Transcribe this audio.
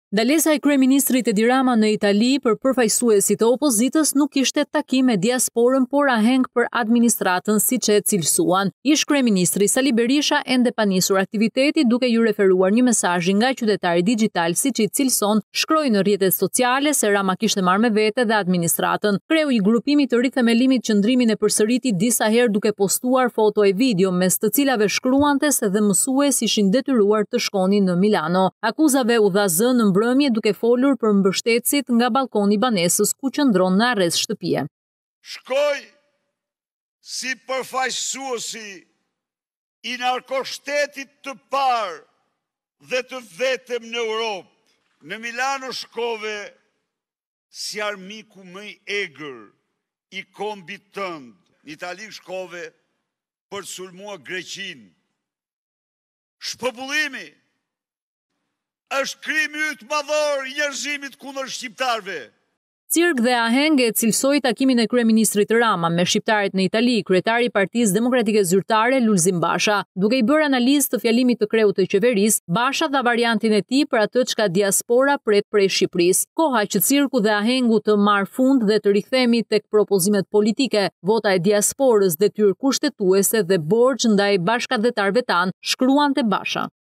Ndalesa e kryeministrit Edi Rama në Itali për përfaqësuesit e opozitës nuk kishte takim me diasporën, por aheng për administratën siç e cilësuan. Ish kryeministri Sali Berisha ende pa nisur aktiviteti duke ju referuar një mesazh nga qytetari digjital siç i cilëson, shkroi në rrjetet sociale se Rama kishte marrë me vete dhe administratën. Kreu i grupimit të rithemelimit qëndrimin e përsëriti disa herë duke postuar foto e video mes të cilave shkruantes dhe mësues ishin detyruar të shkonin në Milano. Akuzave u dha zë në mbrëmje duke folur për mbështetësit nga balkoni i banesës ku qëndron në arrest shtëpie. Shkoj si përfaqësuesi i narkoshtetit të parë dhe të vetëm në Europë. Në Milano shkove si armiku më i egër i kombit tënd. Në Itali shkove për të sulmuar Greqinë. Shpopëllimi është krimi yt madhor i njerëzimit kundër shqiptarëve. Cirk dhe aheng e cilësoi takimin e kryeministrit Rama me shqiptarët në Itali, kryetari i Partisë Demokratike Zyrtare Lulzim Basha. Duke i bërë analizë të fjalimit të kreut të qeverisë, Basha dha variantin e tij për atë çka diaspora pret prej Shqipërisë. Koha që cirku dhe ahengu të marr fund dhe të rikthehemi tek propozimet politike, vota e diasporës, detyrë kushtetuese dhe borxh ndaj bashkëdhetarëve tan, shkruante Basha.